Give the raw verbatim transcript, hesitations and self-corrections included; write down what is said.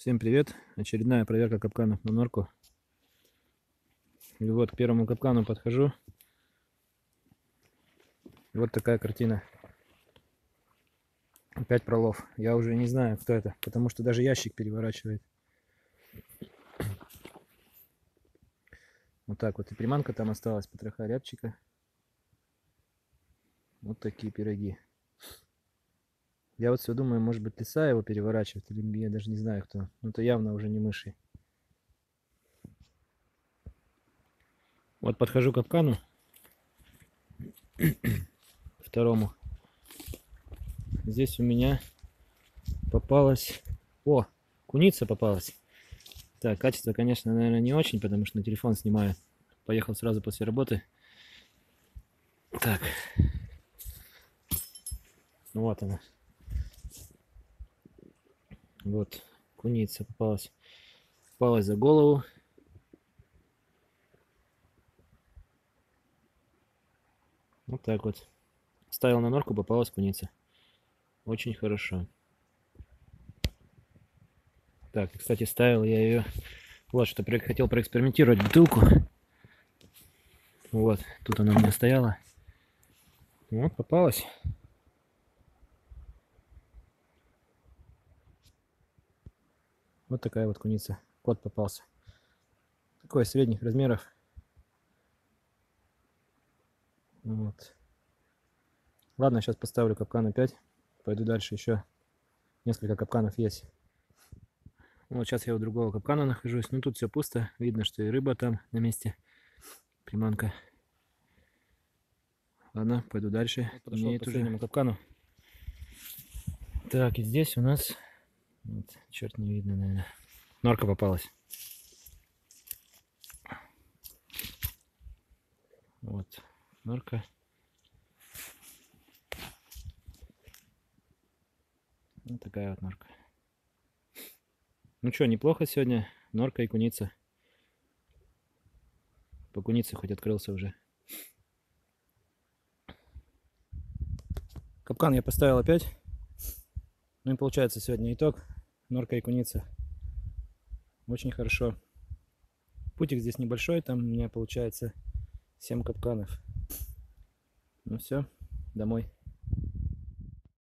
Всем привет! Очередная проверка капканов на норку. И вот к первому капкану подхожу. Вот такая картина. Опять пролов. Я уже не знаю, кто это, потому что даже ящик переворачивает. Вот так вот. И приманка там осталась, потроха рябчика. Вот такие пироги. Я вот все думаю, может быть, лиса его переворачивает, или я даже не знаю кто. Но это явно уже не мыши. Вот подхожу к капкану. Второму. Здесь у меня попалась... О, куница попалась. Так, качество, конечно, наверное, не очень, потому что на телефон снимаю. Поехал сразу после работы. Так. Вот она. Вот, куница попалась. Попалась за голову. Вот так вот. Ставил на норку, попалась куница. Очень хорошо. Так, кстати, ставил я ее... Вот, что хотел проэкспериментировать бутылку. Вот, тут она у меня стояла. Вот, попалась. Вот такая вот куница. Кот попался. Такой средних размеров. Вот. Ладно, сейчас поставлю капкан опять. Пойду дальше, еще несколько капканов есть. Вот сейчас я у другого капкана нахожусь. Ну тут все пусто. Видно, что и рыба там на месте. Приманка. Ладно, пойду дальше. Вот подошел к последнему капкану. Так, и здесь у нас... Вот, черт, не видно, наверное. Норка попалась. Вот, норка. Вот такая вот норка. Ну что, неплохо сегодня. Норка и куница. По кунице хоть открылся уже. Капкан я поставил опять. Ну и получается сегодня итог. Норка и куница. Очень хорошо. Путик здесь небольшой. Там у меня получается семь капканов. Ну все, домой.